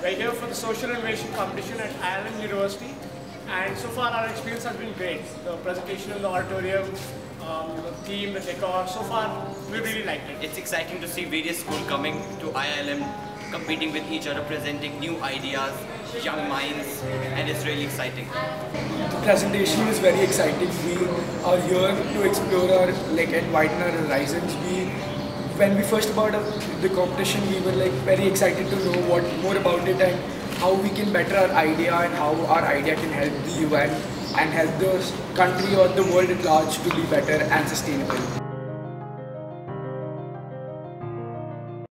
We're here for the social innovation competition at IILM University, and so far our experience has been great. The presentation in the auditorium, the theme, the decor, so far we really liked it. It's exciting to see various schools coming to IILM, competing with each other, presenting new ideas, young minds, and it's really exciting. The presentation is very exciting. We are here to explore our and widen our horizons. When we first about the competition, we were very excited to know more about it and how we can better our idea and how our idea can help the UN and help the country or the world at large to be better and sustainable.